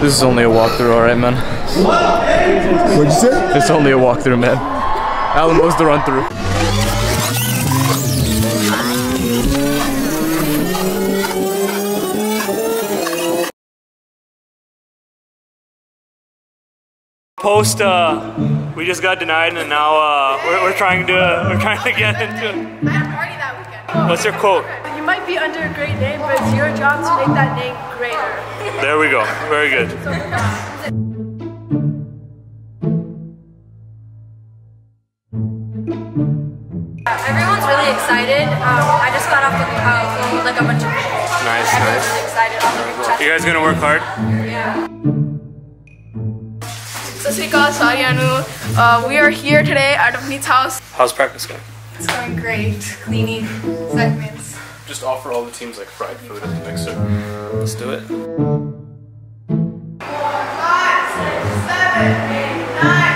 This is only a walkthrough, alright, man? What'd you say? It's only a walkthrough, man. Alan knows the run through. We just got denied, and now we're trying to get into it. I had a party that weekend. What's your quote? You might be under a great name, but it's your job to make that name greater. There we go. Very good. Everyone's really excited. I just got off with like a bunch of people. Nice, Everyone's nice. really excited. You guys gonna work hard? Yeah. We are here today at Avneet's house. How's practice going? It's going great. Cleaning segments. Just offer all the teams like fried food at the mixer. Let's do it. 5, 6, 7, 8, 9.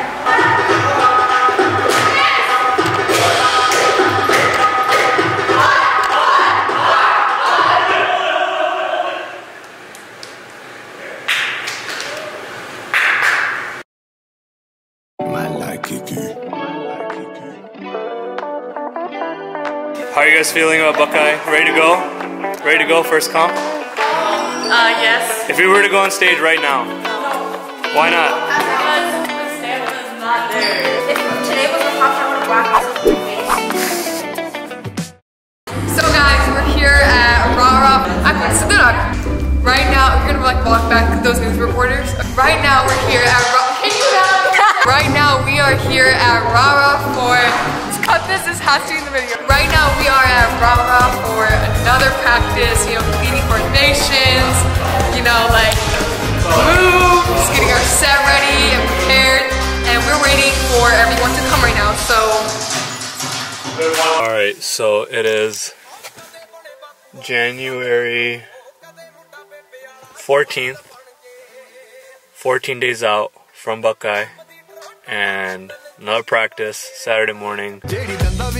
How are you guys feeling about Buckeye? Ready to go? Ready to go first comp? Yes. If we were to go on stage right now, why not? Because the stamina's not there. If today was the top, I would have whacked myself in the face. So guys, we're here at Rara. Right now, we're gonna like walk back those news reporters. Right now, we're here at Right now, we are here at Rara for. Let's cut this. This has to be in the video. Right now, we are at Rara for another practice. You know, cleaning coordinations. You know, like moves, getting our set ready and prepared. And we're waiting for everyone to come right now. So. All right, so it is January 14th, 14 days out from Buckeye, and another practice Saturday morning. So we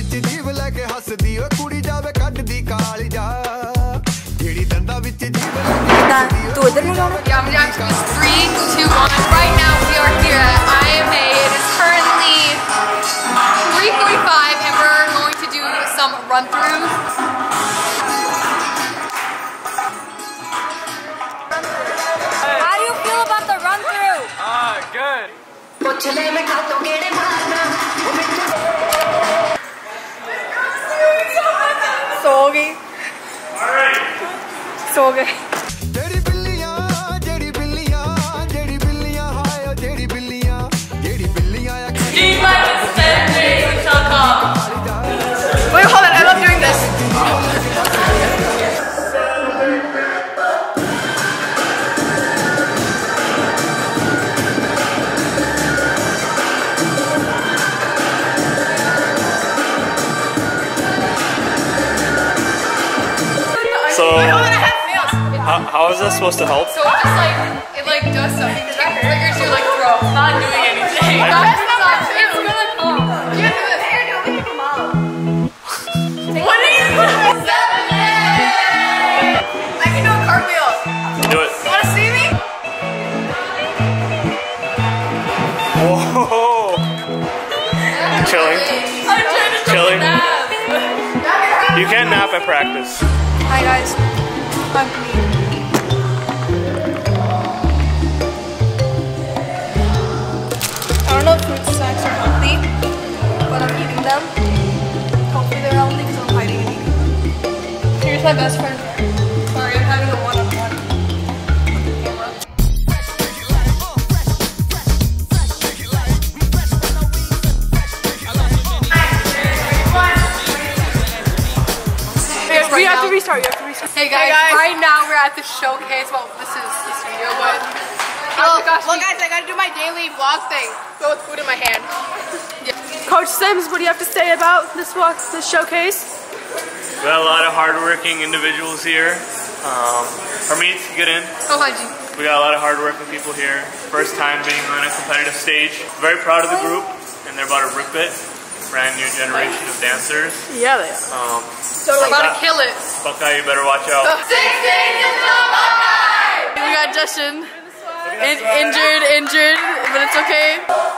have 3, 2, 1. Right now we are here at IMA. It is currently 3:45 and we're going to do some run-throughs. How do you feel about the run-through? Good. Sorry. Alright. Sorry. Wait, hold on, I love doing this. So, how is that supposed to help? So it just like, it like does something. It triggers your like throat. It's not doing anything. It's gonna come. You do it. What are you doing? 7! I can do a cartwheel. Do it. You wanna see me? Whoa. Chilling. I'm trying to Chilling. nap. You can't nap at practice. Hi guys, I'm Camille. I don't know if fruit snacks are healthy, but I'm eating them. Hopefully they're healthy because I'm hiding and eating them. Here's my best friend. Sorry, I'm having a one-on-one with the camera. We have to restart. Hey guys, right now we're at the showcase. Well, this is the studio, but well, guys, I gotta do my daily vlog thing. Go with food in my hand. Yeah. Coach Sims, what do you have to say about this showcase? We got a lot of hardworking individuals here. Harmeet, get in. Oh, hi, G. We got a lot of hardworking people here. First time being on a competitive stage. Very proud of the group, and they're about to rip it. Brand new generation of dancers. Yeah, they are. So we're about to kill it. Buckeye, you better watch out. 16 is the Buckeye! We got Justin. Injured, but it's okay.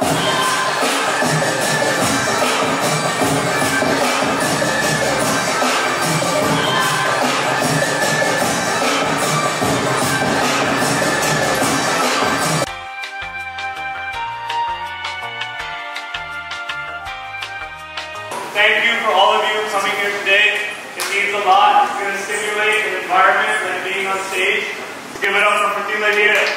Thank you for all of you coming here today. It means a lot. It's going to stimulate an environment like being on stage. Give it up for Furteelay Heere.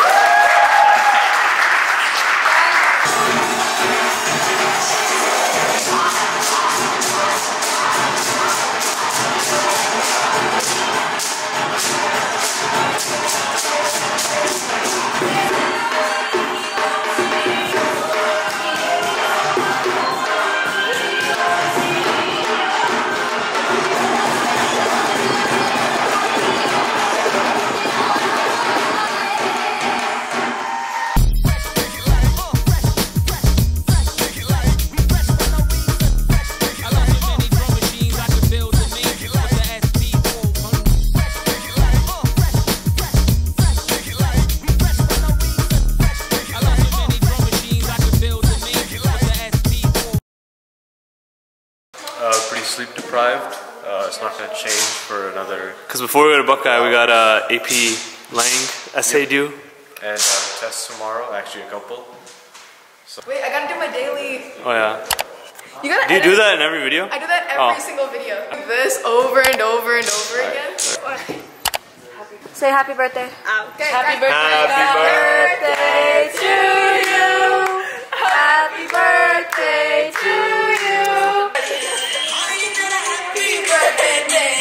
Pretty sleep deprived. It's not going to change for another. Because before we go to Buckeye, we got AP Lang essay due. And tests tomorrow, actually a couple. So. Wait, I gotta do my daily. Oh yeah. You gotta do you do that in every video? I do that every single video. This over and over and over again. Say happy birthday. Okay, happy birthday to you. Happy birthday to you. Happy birthday.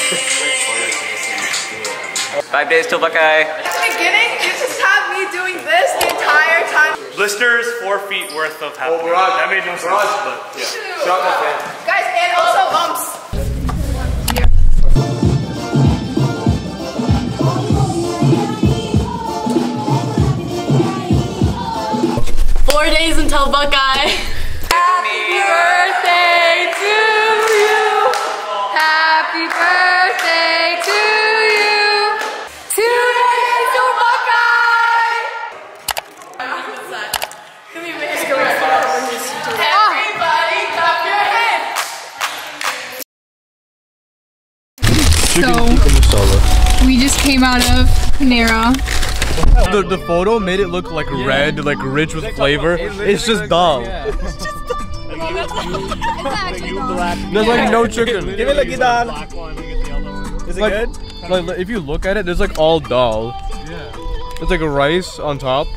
5 days till Buckeye. At the beginning, you just have me doing this the entire time. Blisters, 4 feet worth of happening. That made no sense, but yeah. Shout out fan. Guys, and also bumps. 4 days until Buckeye. Happy birthday to you. Happy birthday to you. 2 days till Buckeye. Everybody clap your hands. So, we just came out of Panera. The photo made it look like red, like rich with flavor. It's just dal. There's like no chicken. Give me like dal. Is it good? Like if you look at it, there's like all dal. Yeah. It's like a rice on top.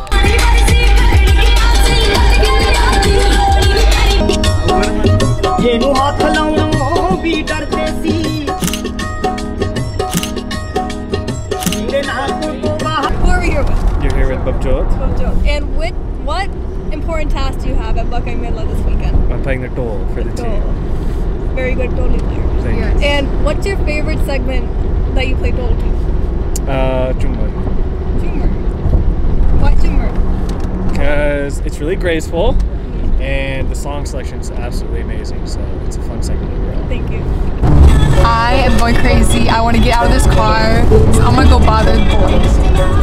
Who are we here with? You're here with Babjot. And what important tasks do you have at Buckeye Mela this weekend? I'm playing the dole for the team. Very good dole player. Thank you. And what's your favorite segment that you play dole to? Chumar. Chumar. Why Chumar? Because it's really graceful and the song selection is absolutely amazing. So it's a fun segment overall. Thank you. I am going crazy. I want to get out of this car. So I'm gonna go bother the boys.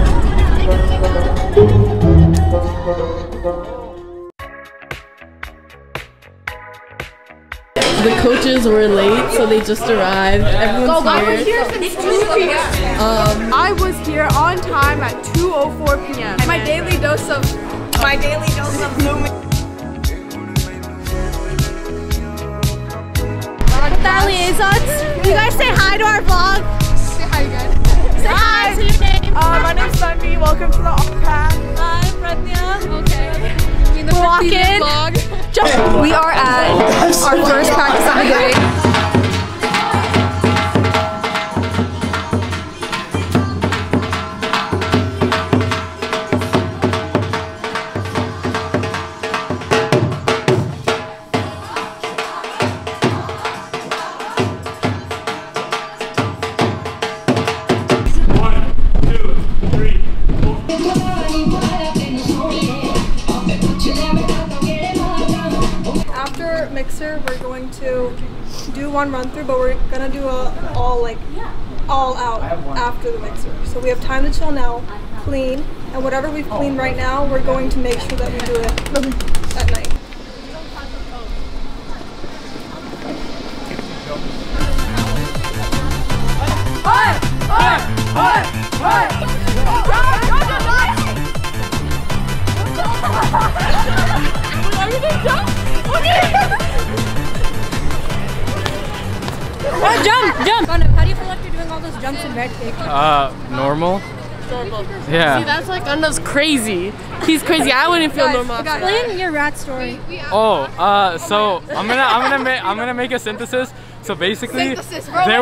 The coaches were late, so they just arrived. Everyone's here. I was here on time at 2:04 p.m. My daily dose of blooming. Buckeye liaisons, you guys say hi to our vlog. Say hi again. Say hi. Say your name. My name's Sunny. Welcome to the Path. Hi, Prathya. Okay. We're walking. We are at our first practice of the day. After Mixer, we're going to do one run through, but we're gonna do a all out after the Mixer. So we have time to chill now, clean, And whatever we've cleaned right now, we're going to make sure that we do it at night. Jump! How do you feel like you're doing all those jumps in red cake? Normal. Normal. Yeah. See, that's like Anna's crazy. He's crazy. I wouldn't feel normal. Explain your rat story. Oh, so I'm gonna make a synthesis. So basically, there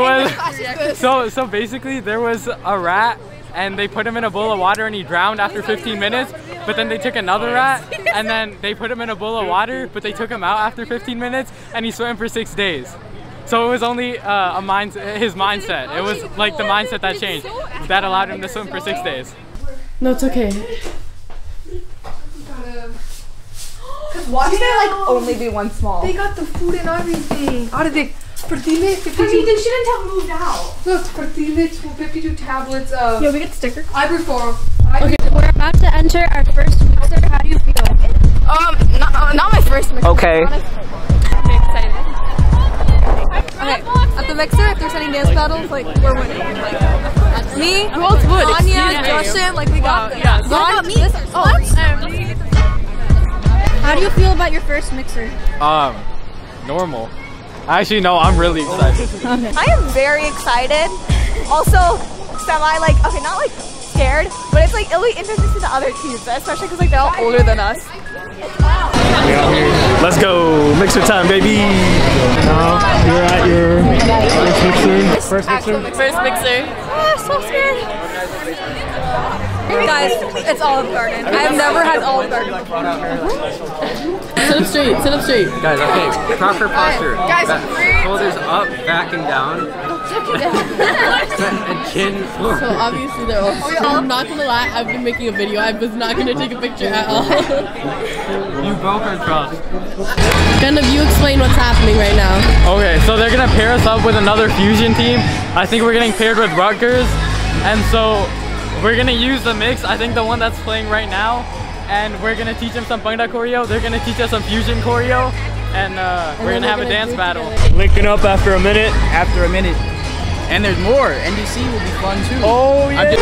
was a rat, and they put him in a bowl of water, and he drowned after 15 minutes. But then they took another rat, and then they put him in a bowl of water, but they took him out after 15 minutes, and he swam for 6 days. So it was only his mindset. It was like the mindset that changed that allowed him to swim for 6 days. No, it's okay. Why did there like only be one small? They got the food and everything. How did they? Furteelay, 52. I mean, they shouldn't have moved out. Look, Furteelay, 52 tablets of. Yeah, we get the sticker. Ivory form. Okay, we're about to enter our first mixer. How do you feel? Not my first mixer. Okay. I'm excited. Okay, at the mixer, if there's any dance battles, like, we're winning. Like, me, Anya, Justin, like, we got this. Yes. Not me. How do you feel about your first mixer? Normal. Actually, no, I'm really excited. Okay. I am very excited. Also, semi like, okay, not like scared, but it's like it'll be interesting to the other teams, especially because like they're all older than us. Let's go, mixer time, baby. Now you're at your first mixer. First mixer. So scared. Guys, it's Olive Garden. I have never had Olive Garden before. Sit up straight, sit up straight. Guys, okay, proper posture. Guys, shoulders up, back and down. And chin. So obviously they're all. I'm not gonna lie, I've been making a video. I was not gonna take a picture at all. You broke our trust. Kind of, you explain what's happening right now. Okay, so they're gonna pair us up with another fusion team. I think we're getting paired with Rutgers, and so we're gonna use the mix. I think the one that's playing right now, and we're gonna teach them some bangda choreo. They're gonna teach us some fusion choreo, and we're gonna have a dance battle. Linking up after a minute. And there's more. NDC will be fun too. Oh yeah.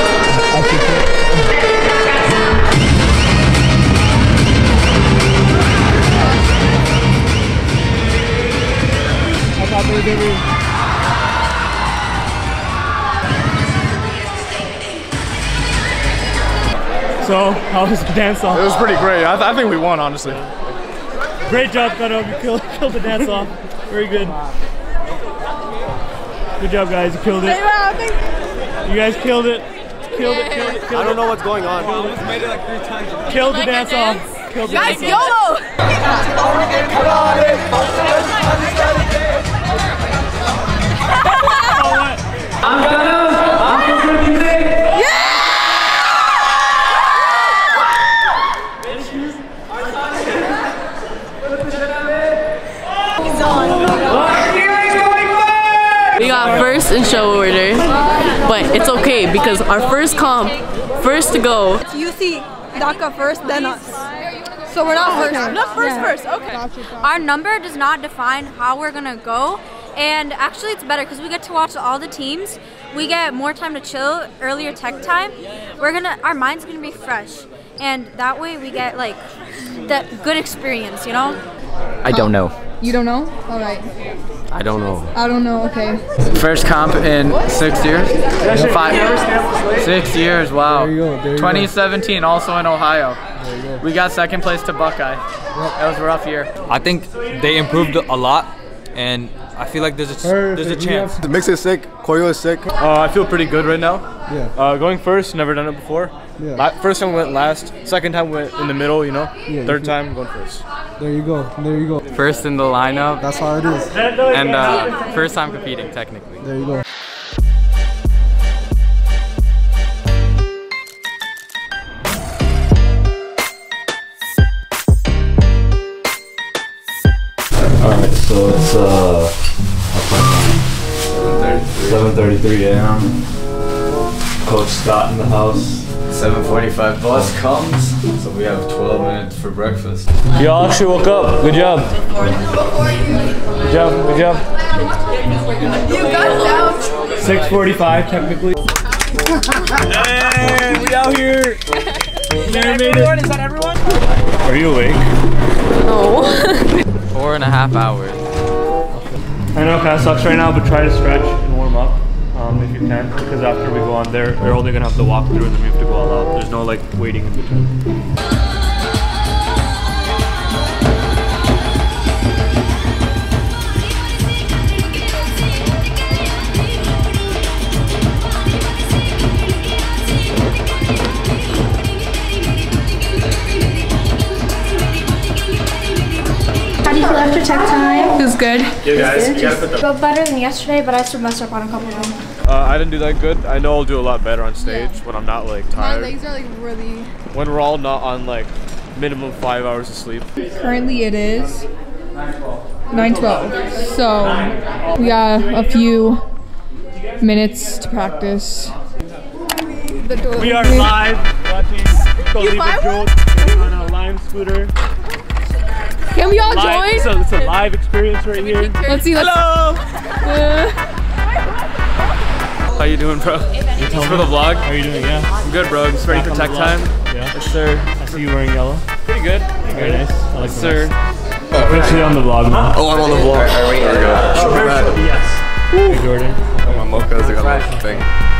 So, how was the dance off? It was pretty great. I think we won, honestly. Great job, Kato. You killed the dance off. Very good. Good job, guys. You killed it. You guys killed it. Killed it. I don't know what's going on. We made it like 3 times. Killed the dance off. Killed the dance off. YOLO! We got first in show order, but it's okay because our first comp, first to go. You see DACA first, then us. So we're not first. Not first, okay. Our number does not define how we're gonna go, and actually it's better because we get to watch all the teams. We get more time to chill, earlier tech time. Our mind's gonna be fresh, and that way we get like that good experience, you know? I don't know. You don't know? All right. I don't know. I don't know. Okay. First comp in 6 years? 6 years, wow. There you go. 2017, also in Ohio. We got second place to Buckeye. That was a rough year. I think they improved a lot, and I feel like there's a chance. The mix is sick, choreo is sick. I feel pretty good right now. Yeah. Going first, never done it before. Yeah. First time went last, second time went in the middle, you know. Yeah, Third time going first. There you go. There you go. First in the lineup. That's how it is. And first time competing, technically. There you go. Alright, so it's 7:33 a.m. Coach Scott in the house. 7:45 bus comes, so we have 12 minutes for breakfast. Y'all actually woke up. Good job. Good job. Good job. You got down. 6:45 technically. Hey, we out here. Everyone, is that everyone? Are you awake? No. 4.5 hours. I know it kind of sucks right now, but try to stretch and warm up if you can, because after we go on there, they're only gonna have to walk through and then we have to go all out. There's no like waiting in between. How do you feel after tech time? It was good. Yeah, guys, you gotta put the. Felt better than yesterday, but I still messed up on a couple of them. I didn't do that good. I know I'll do a lot better on stage when I'm not like tired. My legs are like really... When we're all not on like minimum 5 hours of sleep. Currently it is 9:12. So we got a few minutes to practice. We are live watching Furteelay Jolt on a Lime scooter. Can we all join? So it's a live experience right here. Let's see. Hello! How you doing, bro? Thanks for the vlog. How are you doing? Yeah. I'm good, bro. Just ready for tech time. Yeah. Yes, sir. I see you wearing yellow. Pretty good. Very nice. I like Yes, sir. Officially on the vlog now. Oh, I'm on the vlog. There we go. Yes. Hey, Jordan. Oh, my mochas, I got a thing.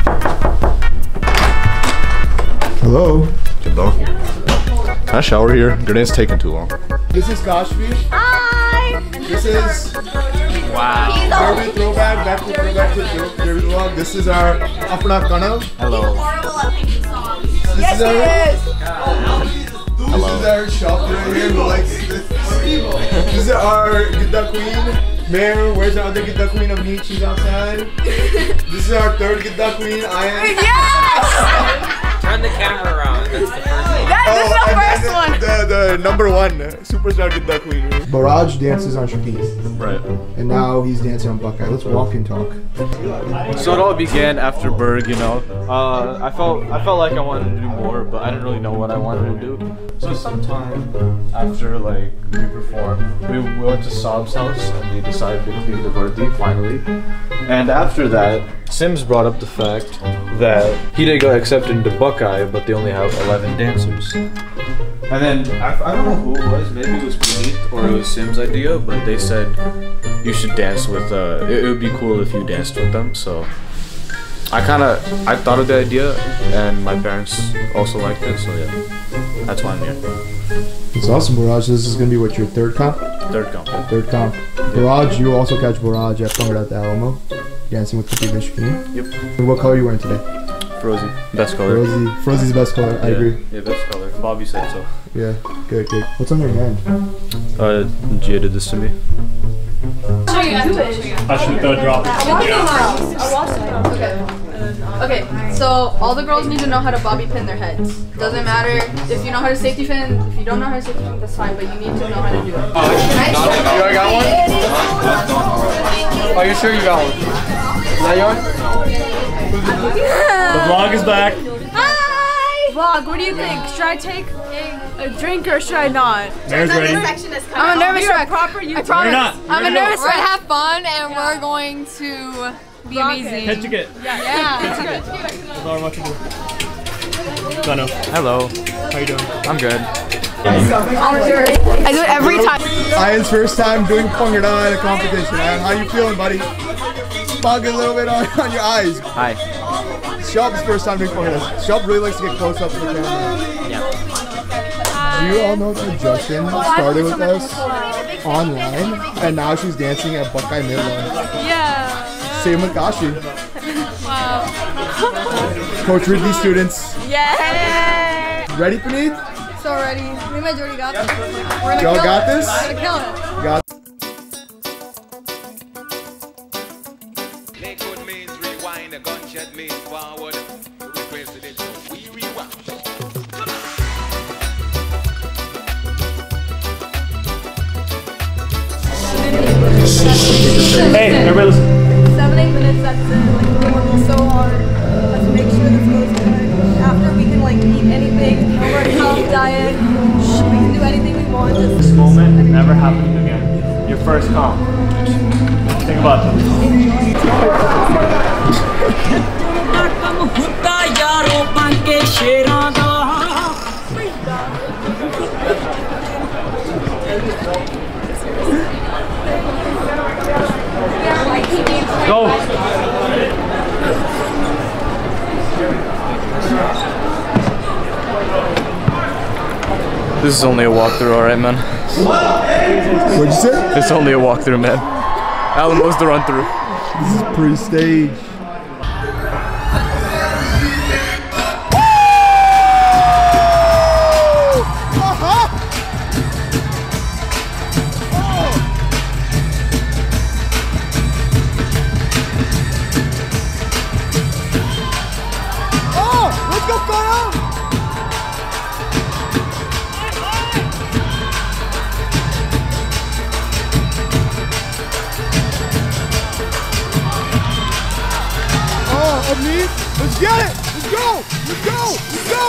Hello. Hello. Can I shower here? Grenad's taking too long. This is Kashvi. Hi! This is Wow. Derby throwback, back to Derby vlog. This is our Apna Kanav. Hello. This is our This is our shop right here who likes this. This is our Gidda Queen. Mayor, where's our other Gidda Queen of Neat? She's outside. This is our third Gidda Queen. I am. Yes! Turn the camera around. That's the first one. This is the first one. The number one superstar Gidda Queen. Barrage dances on Shakir. Right. And now he's dancing on Buckeye. Let's walk and talk. So it all began after Berg, you know. I felt like I wanted to do more, but I didn't really know what I wanted to do. So sometime after like we performed, we went to Saab's house and they decided to clean the Vardhi finally. And after that, Sims brought up the fact that he didn't get accepted into Buckeye, but they only have 11 dancers. And then I don't know who it was. Maybe it was Puneet or it was Sim's idea, but they said you should dance with. It would be cool if you danced with them. So I thought of the idea, and my parents also liked it. So yeah, that's why I'm here. It's awesome, Barrage. This is gonna be what, your third comp? Third comp. Third comp. Barrage, you also catch Barrage at Thunder at the Alamo, dancing with Furteelay Heere. Yep. And what color are you wearing today? Frozy, best color. Frozy's best color. I agree. Yeah, best color. Bobby said so. Yeah, good. What's on your hand? Gia did this to me. I should drop it. Okay, so all the girls need to know how to bobby pin their heads. Doesn't matter if you know how to safety pin, if you don't know how to safety pin, that's fine, but you need to know how to do it. You already got one? Are you sure you got one? Is that yours? The vlog is back. Hi! Vlog, what do you think? Should I take a drink or should I not? Mayor's ready. I'm a nervous wreck. Proper you. I promise. not. I'm a nervous wreck. We're gonna have fun and we're going to be amazing. Head ticket. Yeah. Gano. Hello. How you doing? I'm good. I do it every time. Ian's first time doing Pangra in a competition. Ian, how you feeling, buddy? Smug a little bit on your eyes. Hi. Shub's first time doing Pangra. Shub really likes to get close up to the camera. Yeah. Do you all know that Justin started with us online and now she's dancing at Buckeye Mela? Yeah. Same with Kashi. Wow. Coach Ridley students. Yay! Ready, Puneet? So ready. Me and my Jordy got this. Y'all got this? We're gonna kill it. Got Hey, everybody listen. 7-8 minutes, that's it. Like, we're working so hard. Let's make sure this goes good. After we can, like, like eat anything, no more health diet. We can do anything we want. This moment never happens again. Your first comp. Think about it. Go! This is only a walkthrough, alright, man? What'd you say? It's only a walkthrough, man. Alamo's the run through. This is pre-stage. Let's get it! Let's go! Let's go! Let's go!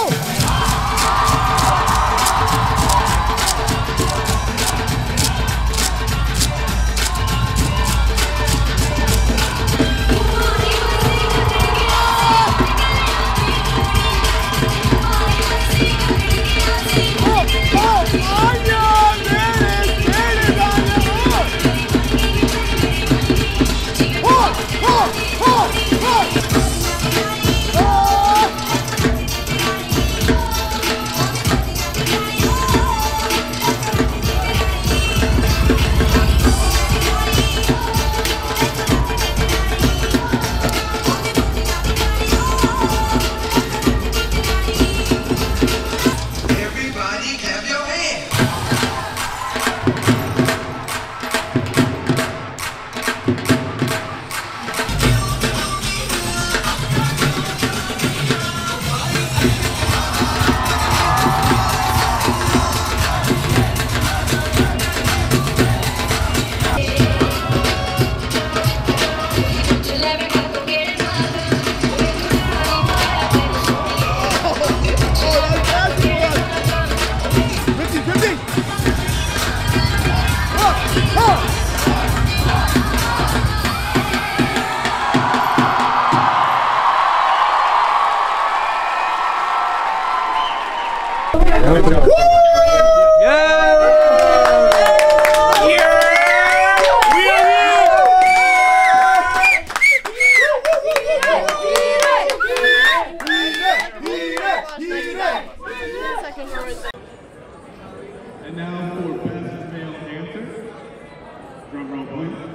And now for best male dancer, drum roll please.